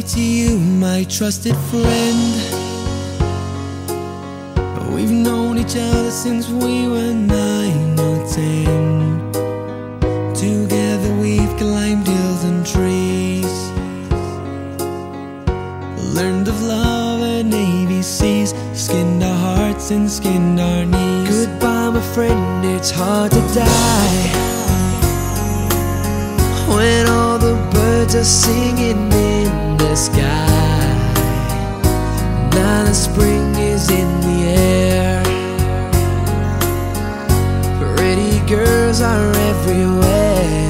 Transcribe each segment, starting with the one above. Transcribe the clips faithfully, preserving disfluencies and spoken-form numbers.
to you, my trusted friend. We've known each other since we were nine or ten. Together we've climbed hills and trees, learned of love and A B Cs, skinned our hearts and skinned our knees. Goodbye my friend, it's hard to die when all the birds are singing in the sky. Now the spring is in the air, pretty girls are everywhere.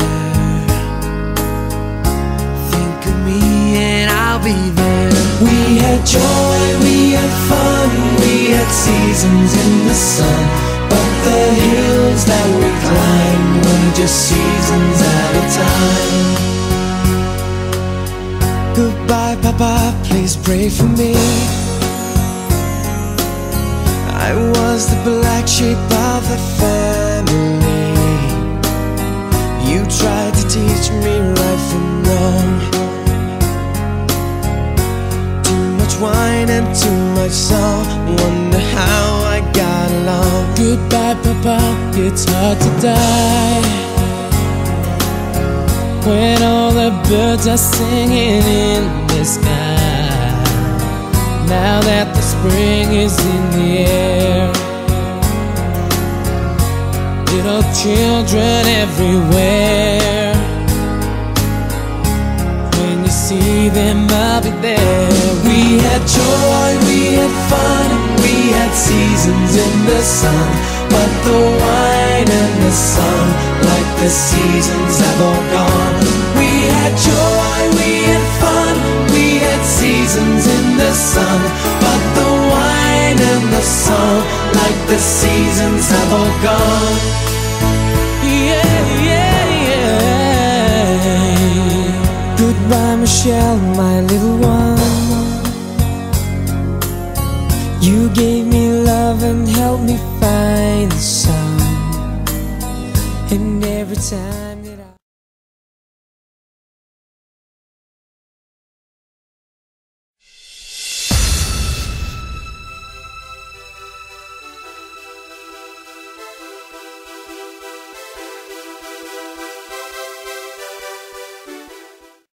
Think of me and I'll be there. We had joy, we had fun, we had seasons in the sun, but the hills that we climbed were just seasons at a time. Goodbye Papa, please pray for me. I was the black sheep of the family. You tried to teach me right from wrong. Too much wine and too much song, wonder how I got along. Goodbye Papa, it's hard to die when all the birds are singing in the sky. Now that the spring is in the air, little children everywhere. When you see them, I'll be there. We had joy, we had fun, we had seasons in the sun, but the wine and the sun, like the seasons, have all gone. We had joy, we had fun, we had seasons in the sun, but the wine and the song, like the seasons, have all gone. Yeah, yeah, yeah. Goodbye Michelle, my little one. You gave me love and helped me find the sun, and every time